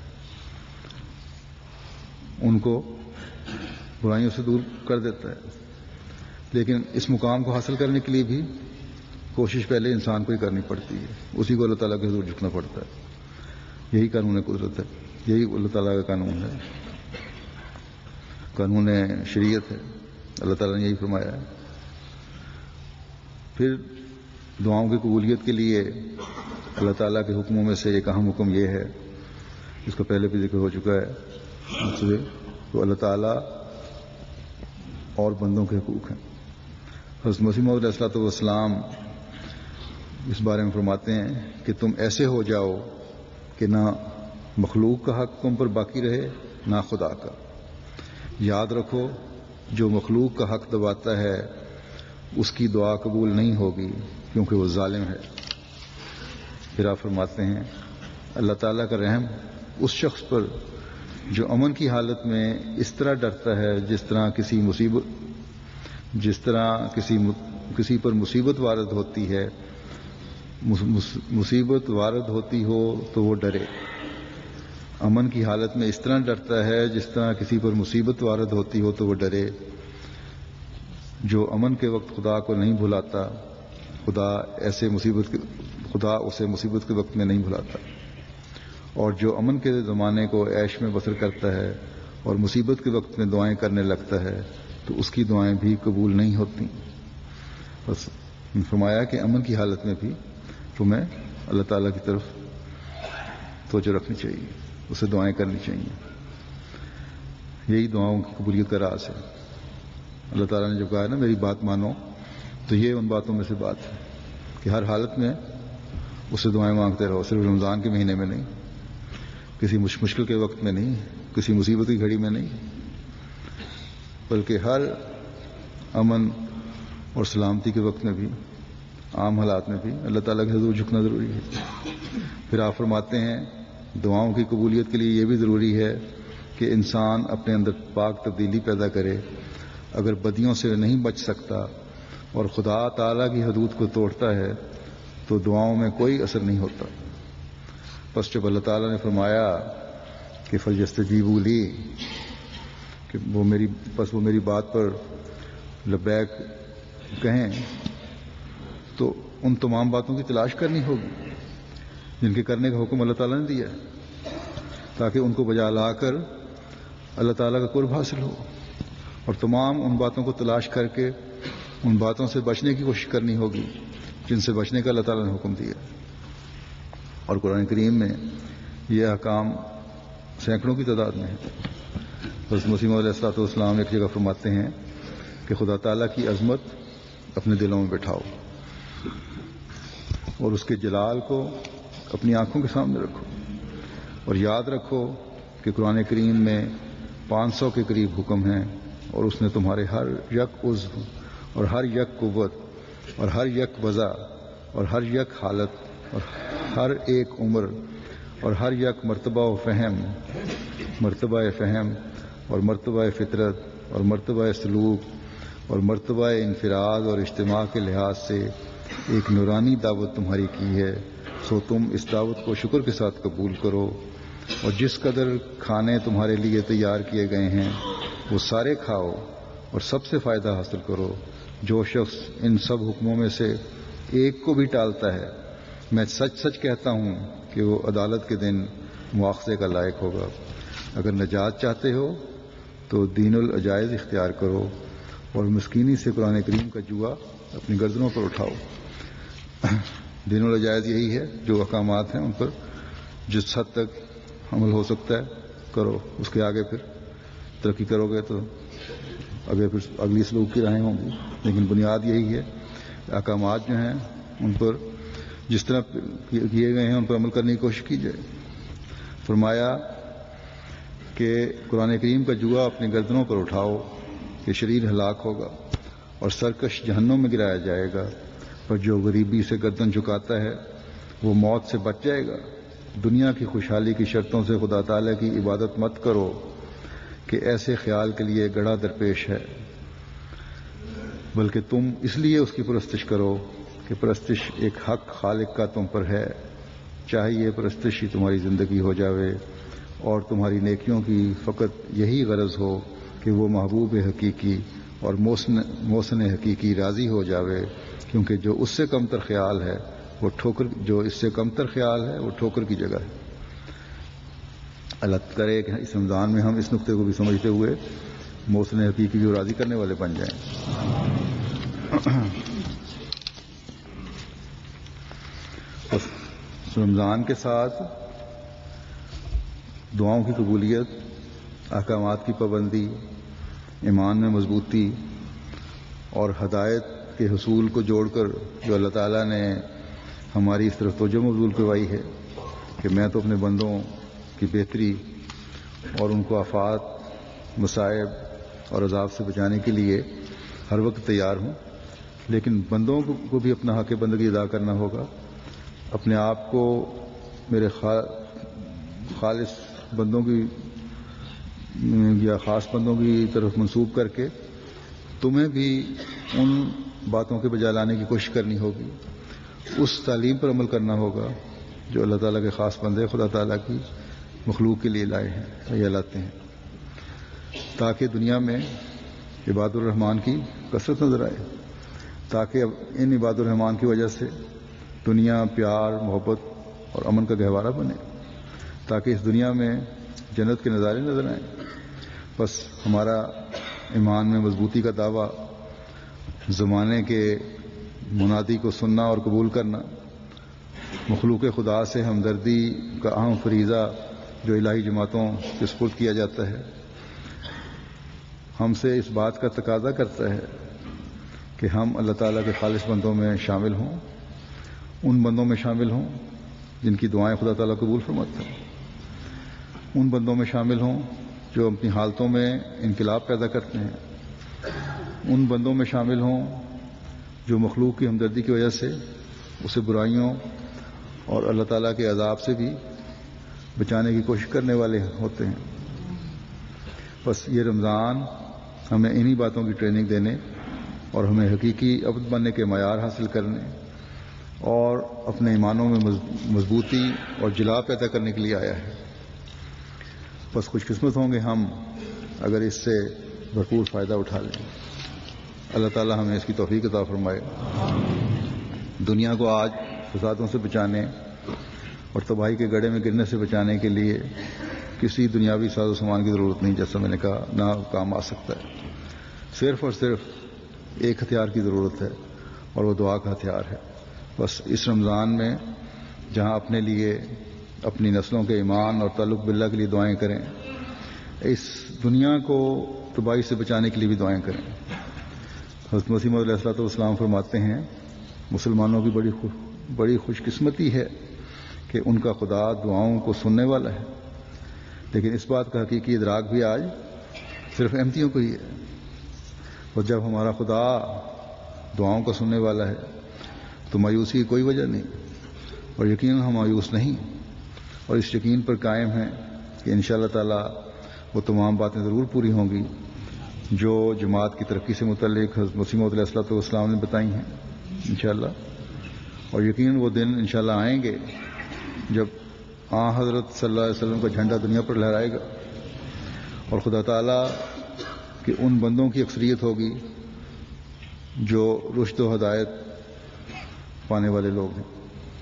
ان کو برائیوں سے دور کر دیتا ہے. لیکن اس مقام کو حاصل کرنے کے لیے بھی کوشش پہلے انسان کو ہی کرنی پڑتی ہے، اسی کو اللہ تعالیٰ کے حضور جھکنا پڑتا ہے. یہی قانون قدرت ہے، یہی اللہ تعالیٰ کا قانون ہے، قانون شریعت ہے. اللہ تعالیٰ نے یہی فرمایا ہے. پھر دعاؤں کی قبولیت کے لیے اللہ تعالیٰ کے حکموں میں سے ایک اہم حکم یہ ہے جس کا پہلے بھی ذکر ہو چکا ہے، تو اللہ تعالیٰ اور بندوں کے حقوق ہیں. حضرت مسیح موعود علیہ الصلوۃ والسلام اس بارے میں فرماتے ہیں کہ تم ایسے ہو جاؤ کہ نہ مخلوق کا حق تم پر باقی رہے نہ خدا کا. یاد رکھو جو مخلوق کا حق دباتا ہے اس کی دعا قبول نہیں ہوگی کیونکہ وہ ظالم ہے. پھر آپ فرماتے ہیں اللہ تعالیٰ کا رحم اس شخص پر جو امن کی حالت میں اس طرح ڈرتا ہے جس طرح کسی پر مصیبت وارد ہوتی ہے، مصیبت وارد ہوتی ہو تو وہ ڈرے. امن کی حالت میں اس طرح ڈرتا ہے جس طرح کسی پر مصیبت وارد ہوتی ہو تو وہ ڈرے. جو امن کے وقت خدا کو نہیں بھلاتا خدا اسے مصیبت کے وقت میں نہیں بھلاتا، اور جو امن کے زمانے کو عیش میں بسر کرتا ہے اور مصیبت کے وقت میں دعائیں کرنے لگتا ہے تو اس کی دعائیں بھی قبول نہیں ہوتی. بس فرمایا کہ امن کی حالت میں بھی تمہیں اللہ تعالیٰ کی طرف توجہ رکھنی چاہیے، اسے دعائیں کرنی چاہیے. یہی دعاؤں کی قبولیت کا راز ہے. اللہ تعالیٰ نے جب کہا ہے نا میری بات مانو، تو یہ ان باتوں میں سے بات ہے کہ ہر حالت میں اس سے دعائیں مانگتے رہو. صرف رمضان کے مہینے میں نہیں، کسی مشکل کے وقت میں نہیں، کسی مصیبت کی گھڑی میں نہیں، بلکہ ہر امن اور سلامتی کے وقت میں بھی، عام حالات میں بھی اللہ تعالیٰ کے حضور جھکنا ضروری ہے. پھر آپ فرماتے ہیں دعاؤں کی قبولیت کے لیے یہ بھی ضروری ہے کہ انسان اپنے اندر پاک تبدیلی پیدا کرے. اگر بدیوں سے نہیں بچ سکتا اور خدا تعالیٰ کی حدود کو توڑتا ہے تو دعاؤں میں کوئی اثر نہیں ہوتا. بس جب اللہ تعالیٰ نے فرمایا کہ فَلْيَسْتَجِيبُوا لِي، کہ وہ میری بات پر لبیک کہیں، تو ان تمام باتوں کی تلاش کرنی ہوگی جن کے کرنے کا حکم اللہ تعالیٰ نے دیا ہے، تاکہ ان کو بجا لا کر اللہ تعالیٰ کا قرب حاصل ہو. اور تمام ان باتوں کو تلاش کر کے ان باتوں سے بچنے کی کوشش کرنی ہوگی جن سے بچنے کا اللہ تعالیٰ نے حکم دیا. اور قرآن کریم میں یہ احکام سینکڑوں کی تعداد میں ہے. حضرت مسیح علیہ الصلوۃ والسلام ایک جگہ فرماتے ہیں کہ خدا تعالیٰ کی عظمت اپنے دلوں میں بٹھاؤ اور اس کے جلال کو اپنی آنکھوں کے سامنے رکھو، اور یاد رکھو کہ قرآن کریم میں 500 کے قریب حکم ہیں، اور اس نے تمہارے ہر یک عضو اور ہر یک قوت اور ہر یک وضع اور ہر یک حالت اور ہر ایک عمر اور ہر یک مرتبہ فہم اور مرتبہ فطرت اور مرتبہ سلوک اور مرتبہ انفراد اور اجتماع کے لحاظ سے ایک نورانی دعوت تمہاری کی ہے. سو تم اس دعوت کو شکر کے ساتھ قبول کرو، اور جس قدر کھانے تمہارے لیے تیار کیے گئے ہیں وہ سارے کھاؤ اور سب سے فائدہ حاصل کرو. جو شخص ان سب حکموں میں سے ایک کو بھی ٹالتا ہے، میں سچ سچ کہتا ہوں کہ وہ عدالت کے دن مواخذے کا لائق ہوگا. اگر نجات چاہتے ہو تو دین العجائز اختیار کرو اور مسکینی سے قرآن کریم کا جوا اپنی گردنوں پر اٹھاؤ. دین العجائز یہی ہے، جو احکامات ہیں ان پر جس حد تک عمل ہو سکتا ہے کرو، اس کے آگے پھر ترقی کرو گے تو آگے پھر اگلی سلوک کی راہیں ہوں گی. لیکن بنیاد یہی ہے، احکامات جو ہیں ان پر جس طرح کیے گئے ہیں ان پر عمل کرنے کی کوشش کی جائے. فرمایا کہ قرآن کریم کا جوا اپنی گردنوں پر اٹھاؤ کہ شریر ہلاک ہوگا اور سرکش جہنم میں گرایا جائے گا، اور جو غریبی سے گردن جھکاتا ہے وہ موت سے بچ جائے گا. دنیا کی خوشحالی کی شرطوں سے خدا تعالیٰ کی عبادت مت کرو کہ ایسے خیال کے لیے گڑھا درپیش ہے، بلکہ تم اس لیے اس کی پرستش کرو کہ پرستش ایک حق خالق کا تم پر ہے، چاہے یہ پرستش ہی تمہاری زندگی ہو جاوے اور تمہاری نیکیوں کی فقط یہی غرض ہو کہ وہ محبوب حقیقی اور محسن حقیقی راضی ہو جاوے، کیونکہ جو اس سے کمتر خیال ہے وہ ٹھوکر کی جگہ ہے. اللہ کرے کہ اس رمضان میں ہم اس نقطے کو بھی سمجھتے ہوئے محسن حقیقی کو راضی کرنے والے بن جائیں. رمضان کے ساتھ دعاؤں کی قبولیت، احکامات کی پابندی، ایمان میں مضبوطی اور ہدایت کے حصول کو جوڑ کر جو اللہ تعالیٰ نے ہماری اس طرف توجہ مبذول کروائی ہے کہ میں تو اپنے بندوں کی بہتری اور ان کو آفات، مصائب اور عذاب سے بچانے کے لیے ہر وقت تیار ہوں، لیکن بندوں کو بھی اپنا حق بندگی ادا کرنا ہوگا. اپنے آپ کو میرے خالص بندوں کی یا خاص بندوں کی طرف منسوب کر کے تمہیں بھی ان باتوں کے بجا لانے کی کوشش کرنی ہوگی، اس تعلیم پر عمل کرنا ہوگا جو اللہ تعالیٰ کے خاص بندے خدا تعالیٰ کی مخلوق کے لیے لائے ہیں یا لاتے ہیں، تاکہ دنیا میں عباد الرحمن کی کثرت نظر آئے، تاکہ ان عباد الرحمن کی وجہ سے دنیا پیار، محبت اور امن کا گہوارہ بنے، تاکہ اس دنیا میں جنت کے نظارے نظر آئیں. بس ہمارا ایمان میں مضبوطی کا دعویٰ، زمانے کے منادی کو سننا اور قبول کرنا، مخلوق خدا سے ہمدردی کا اہم فریضہ جو الہی جماعتوں کے سپرد کیا جاتا ہے، ہم سے اس بات کا تقاضا کرتا ہے کہ ہم اللہ تعالیٰ کے خالص بندوں میں شامل ہوں، ان بندوں میں شامل ہوں جن کی دعائیں خدا تعالیٰ قبول فرماتا ہے، ان بندوں میں شامل ہوں جو اپنی حالتوں میں انقلاب پیدا کرتے ہیں، ان بندوں میں شامل ہوں جو مخلوق کی ہمدردی کی وجہ سے اسے برائیوں اور اللہ تعالیٰ کے عذاب سے بھی بچانے کی کوشش کرنے والے ہوتے ہیں. بس یہ رمضان ہمیں انہی باتوں کی ٹریننگ دینے اور ہمیں حقیقی عبد بننے کے معیار حاصل کرنے اور اپنے ایمانوں میں مضبوطی اور جلا پیدا کرنے کے لیے آیا ہے. بس خوش قسمت ہوں گے ہم اگر اس سے بھرپور فائدہ اٹھا لیں. اللہ تعالی ہمیں اس کی توفیق عطا فرمائے. دنیا کو آج فسادوں سے بچانے اور تباہی کے گڑھے میں گرنے سے بچانے کے لیے کسی دنیاوی ساز و سامان کی ضرورت نہیں، جیسا میں نے کہا، نہ کام آ سکتا ہے. صرف اور صرف ایک ہتھیار کی ضرورت ہے اور وہ دعا کا ہتھیار ہے. بس اس رمضان میں جہاں اپنے لیے، اپنی نسلوں کے ایمان اور تعلق باللہ کے لیے دعائیں کریں، اس دنیا کو تباہی سے بچانے کے لیے بھی دعائیں کریں. حضرت مسیح موعود علیہ الصلوۃ والسلام فرماتے ہیں مسلمانوں کی بڑی خوش قسمتی ہے کہ ان کا خدا دعاؤں کو سننے والا ہے. لیکن اس بات کا حقیقی ادراک بھی آج صرف احمدیوں کو ہی ہے. اور جب ہمارا خدا دعاؤں کو سننے والا ہے تو مایوسی کی کوئی وجہ نہیں، اور یقیناً ہم مایوس نہیں، اور اس یقین پر قائم ہیں کہ انشاءاللہ تعالی وہ تمام باتیں ضرور پوری ہوں گی جو جماعت کی ترقی سے متعلق حضرت مسیح موعود علیہ الصلوۃ والسلام نے بتائی ہیں انشاءاللہ. اور یقیناً وہ دن انشاءاللہ آئیں گے جب حضرت صلی اللہ علیہ وسلم کا جھنڈا دنیا پر لہرائے گا اور خدا تعالیٰ کہ ان بندوں کی اکثریت ہوگی جو رشد و ہدایت پانے والے لوگ ہیں.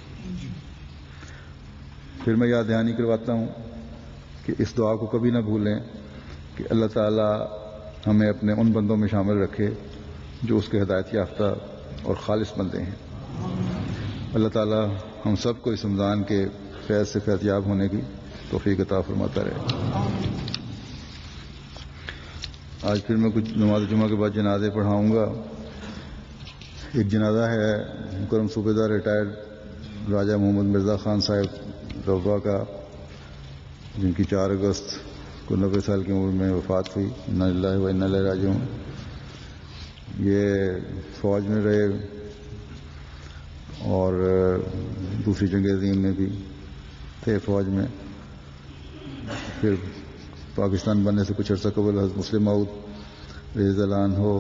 پھر میں یاد دہانی کرواتا ہوں کہ اس دعا کو کبھی نہ بھولیں کہ اللہ تعالیٰ ہمیں اپنے ان بندوں میں شامل رکھے جو اس کے ہدایت یافتہ اور خالص بندے ہیں. اللہ تعالیٰ ہم سب کو اس رمضان کے فیض سے فیض یاب ہونے کی توفیق عطا فرماتا رہے. آج پھر میں کچھ نماز جمعہ کے بعد جنازے پڑھاؤں گا. ایک جنازہ ہے مکرم صوبے دار ریٹائرڈ راجہ محمد مرزا خان صاحب روا کا، جن کی 4 اگست کو 90 سال کی عمر میں وفات ہوئی. انا للہ و انا الیہ راجعون. یہ فوج میں رہے اور دوسری جنگ عظیم میں بھی تھے فوج میں. پھر پاکستان بننے سے کچھ عرصہ قبل حضرت مسلم موعود رضی اللہ عنہ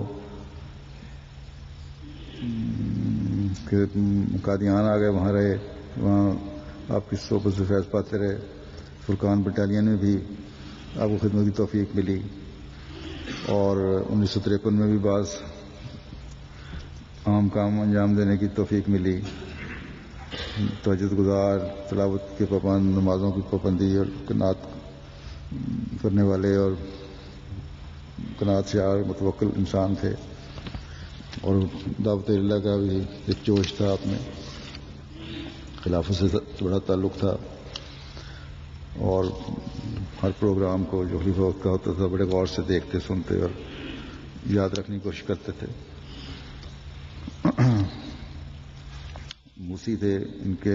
کہ قادیان آ گئے، وہاں رہے، وہاں آپ کی صحبت سے فیض پاتے رہے. فرقان بٹالین میں بھی آپ کو خدمت کی توفیق ملی، اور 1953 میں بھی بعض عام کام انجام دینے کی توفیق ملی. تہجد گزار، تلاوت کے پابند، نمازوں کی پابندی اور قناعت کرنے والے اور قناعت سے متوکل انسان تھے، اور دعوت اللہ کا بھی ایک جوش تھا. آپ میں خلافت سے بڑا تعلق تھا، اور ہر پروگرام کو جو خلیفہ وقت کا ہوتا تھا بڑے غور سے دیکھتے، سنتے اور یاد رکھنے کی کوشش کرتے تھے. موسی تھے، ان کے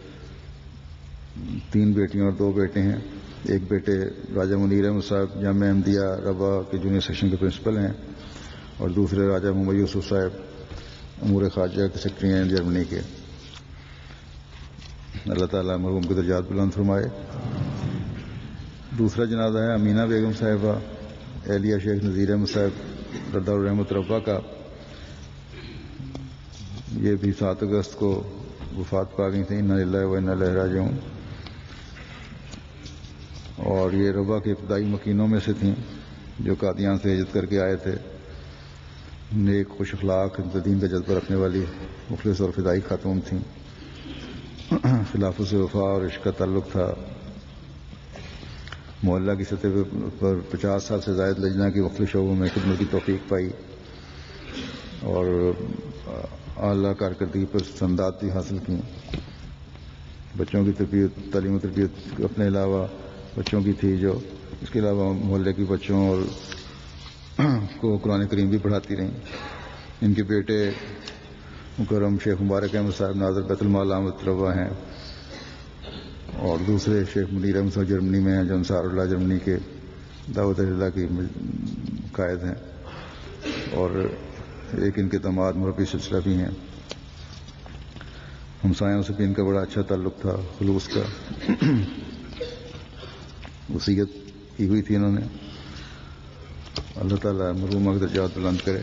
3 بیٹیاں اور 2 بیٹے ہیں. ایک بیٹے راجہ منیر احمد صاحب جامعہ احمدیہ ربا کے جونیئر سیکشن کے پرنسپل ہیں، اور دوسرے راجہ محمد یوسف صاحب امور خارجہ کے سیکرٹری ہیں جرمنی کے. اللہ تعالیٰ مرحوم کے درجات بلند فرمائے. دوسرا جنازہ ہے امینہ بیگم صاحبہ اہلیہ شیخ نذیر احمد صاحب رضا الرحمت ربا کا. یہ بھی 7 اگست کو وفات پا گئی تھیں. انا للہ و انا الیہ راجعون. اور یہ ربا کے ابتدائی مکینوں میں سے تھیں جو قادیان سے ہجرت کر کے آئے تھے. نیک، خوش اخلاق، دین کا جذبہ رکھنے والی مخلص اور فدائی خاتون تھیں. خلافت سے وفا اور عشق کا تعلق تھا. محلہ کی سطح پر 50 سال سے زائد لجنہ کی مختلف شعبوں میں خدمت کی توفیق پائی، اور اعلیٰ کارکردگی پر سندات بھی حاصل کی. بچوں کی تربیت، تعلیم و تربیت اپنے علاوہ بچوں کی تھی، جو اس کے علاوہ محلے کے بچوں اور کو قرآن کریم بھی پڑھاتی رہیں. ان کے بیٹے مکرم شیخ مبارک احمد صاحب ناظر بیت المال احمد روا ہیں، اور دوسرے شیخ منیر احمد صاحب جرمنی میں ہیں جو انصار اللہ جرمنی کے دعوت اللہ کی قائد ہیں، اور ایک ان کے داماد مربی سلسلہ بھی ہیں. ہمسایوں سے بھی ان کا بڑا اچھا تعلق تھا، خلوص کا. وصیت کی ہوئی تھی انہوں نے اللہ تعالیٰ مرحومہ کے درجات بلند کرے.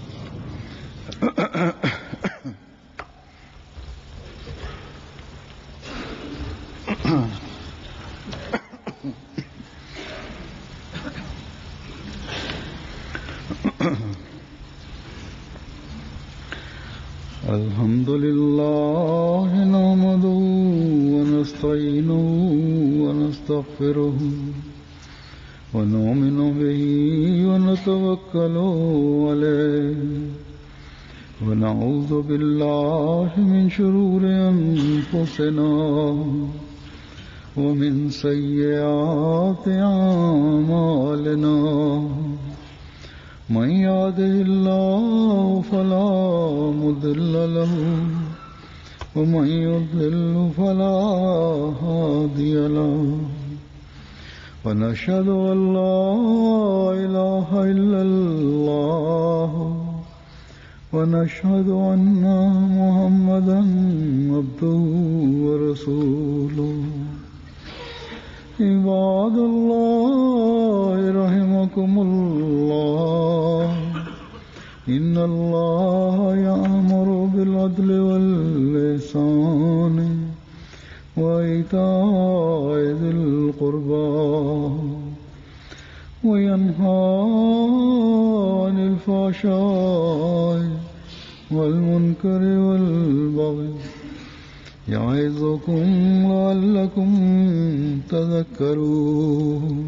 الحمد لله نحمده ونستعينه ونستغفره ونؤمن به ونتوكل عليه ونعوذ بالله من شرور أنفسنا ومن سيئات أعمالنا من يهده الله فلا مضل له ومن يضلل فلا هادي له ونشهد أن لا إله إلا الله ونشهد أن محمدا عبده ورسوله. عباد الله رحمكم الله إن الله يأمر بالعدل والإحسان وإيتاء ذي القربى وينهى عن الفحشاء والمنكر والبغي يعظكم لعلكم تذكرون.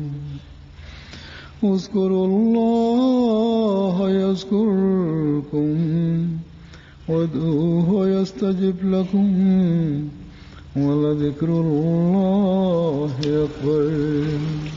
اذكروا الله يذكركم وادعوه يستجب لكم ولذكر الله أكبر.